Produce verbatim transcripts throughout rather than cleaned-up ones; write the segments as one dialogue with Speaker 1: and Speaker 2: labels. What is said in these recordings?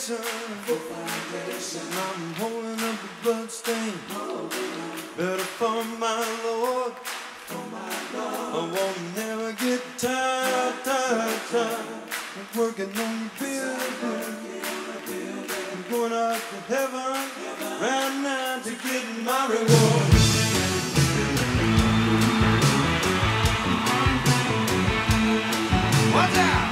Speaker 1: foundation.
Speaker 2: For foundation.
Speaker 1: I'm holding up the blood-stain. Better for my Lord.
Speaker 2: For my Lord.
Speaker 1: I won't never get tired, tired, tired of working on the building. I'm going up to heaven right now to get my reward. Watch out!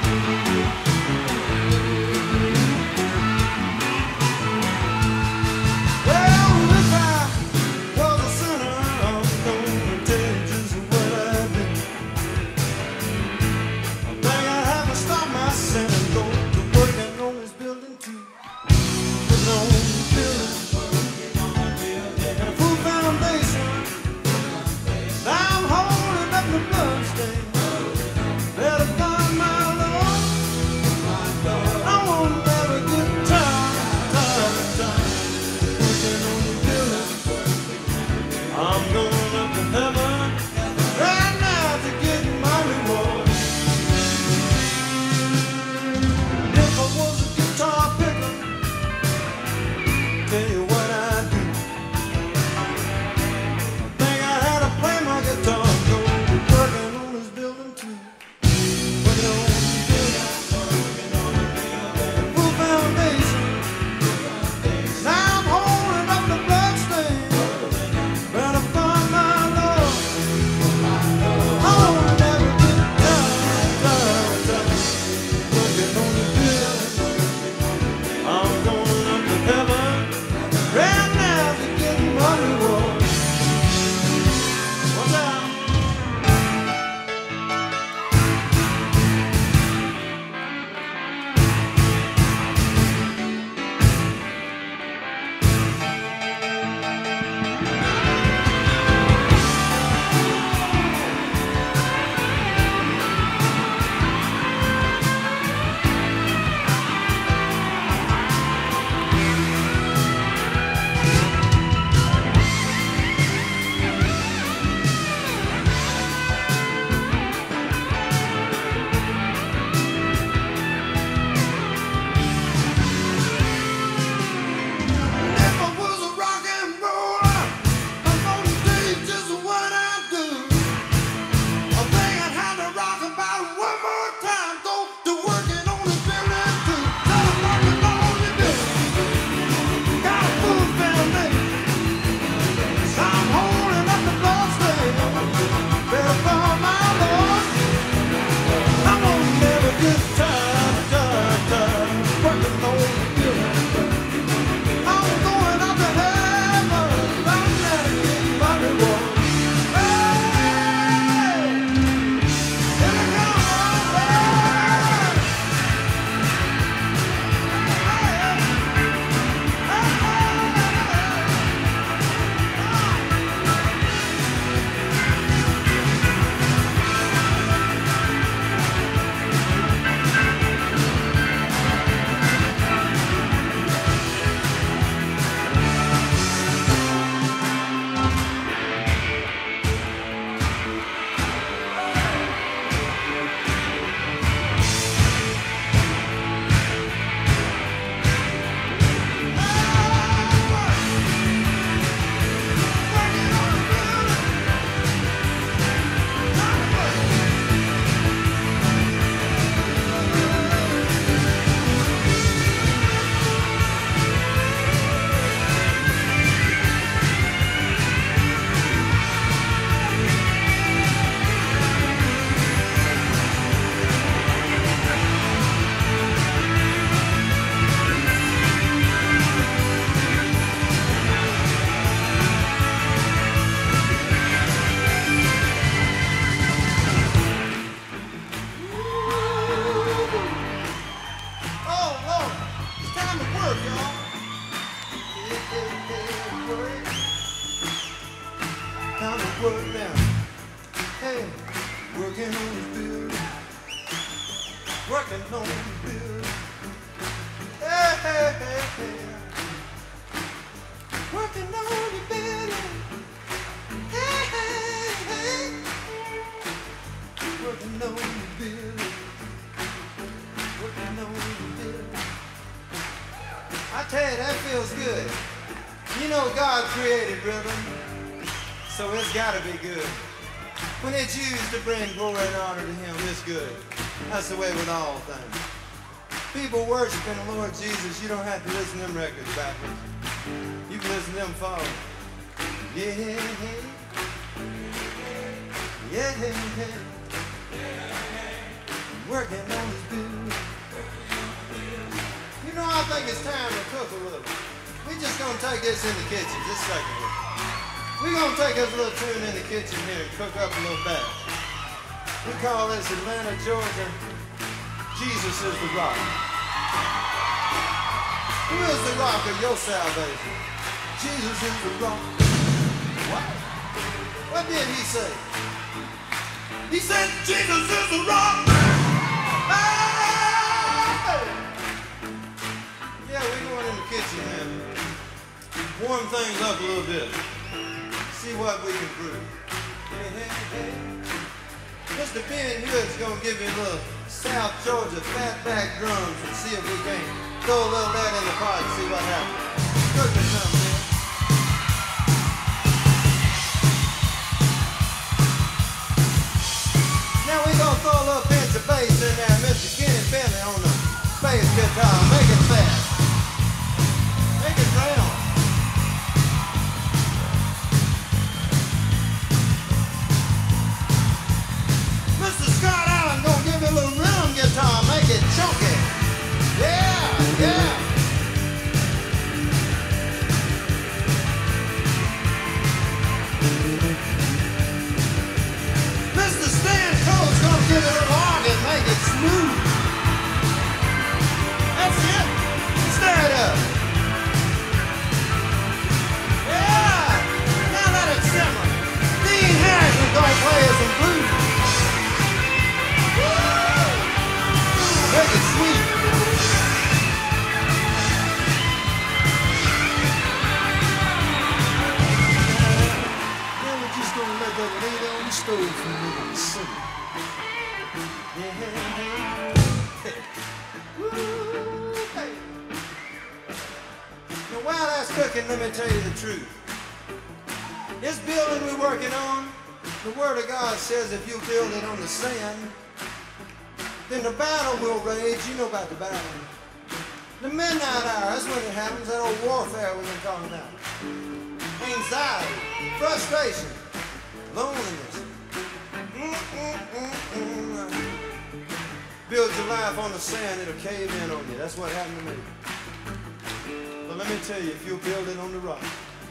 Speaker 1: Work now, hey, working on the building, working on the building, hey, hey, hey, hey, working on the building, hey, hey, hey, working on the building, working on the building. I tell you, that feels good. You know God created rhythm, so it's gotta be good. When it's used to bring glory and honor to Him, it's good. That's the way with all things. People worshiping the Lord Jesus, you don't have to listen to them records backwards. You can listen to them forward. Yeah, yeah, yeah. Working on this building. You know, I think it's time to cook a little. We're just gonna take this in the kitchen, just a second here. We're gonna take this little tune in the kitchen here and cook up a little batch. We call this Atlanta, Georgia, Jesus is the rock. Who is the rock of your salvation? Jesus is the rock. What? What did he say? He said Jesus is the rock. Hey! Yeah, we're going in the kitchen and warm things up a little bit. See what we can brew. Hey, hey, hey. Mister Ben Hood's gonna give you a little South Georgia fatback drums and see if we can throw a little of that in the pot and see what happens. Cook it some, man. Now we're gonna throw a little pinch of bass in there. Mister Kenny Bentley on the bass guitar. Make it fast. Make it round. Mister Scott Allen gonna give you a little rhythm guitar. Make it chunky. Yeah, yeah. Mister Stan Cole's gonna give it a log and make it smooth. That's it. Stir it up. Yeah. Now let it simmer. Dean Harrison's gonna play us some blues. Make it sweet. Now we're just gonna let that lay down on the stove for a minute and simmer. Yeah. Woo, hey. Now while that's cooking, let me tell you the truth. This building we're working on, the Word of God says if you build it on the sand, then the battle will rage. You know about the battle. The midnight hour, that's when it happens, that old warfare we've been talking about. Anxiety, frustration, loneliness. Mm-mm-mm-mm. Build your life on the sand, it'll cave in on you. That's what happened to me. But let me tell you, if you'll build it on the rock,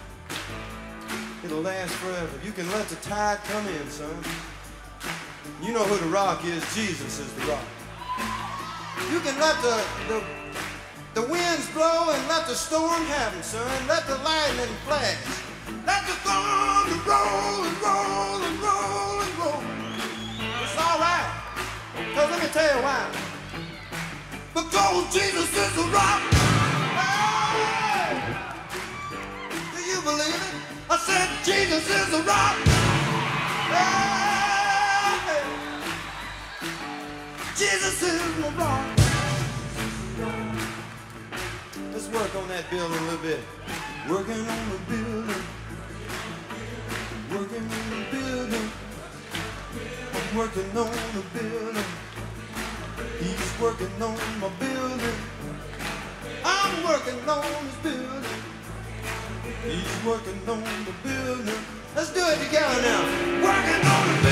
Speaker 1: it'll last forever. You can let the tide come in, son. You know who the rock is. Jesus is the rock. You can let the, the, the winds blow and let the storm happen, son. Let the lightning flash. Let the thunder roll and roll and roll and roll. It's all right. Because let me tell you why. Because Jesus is the rock. Hey! Do you believe it? I said Jesus is the rock. Hey! Jesus is my rock. Let's work on that building a little bit. Working on the building. Working on the building. I'm working on the building. He's working on my building. I'm working on this building. He's working on the building. Let's do it together now. Working on the building.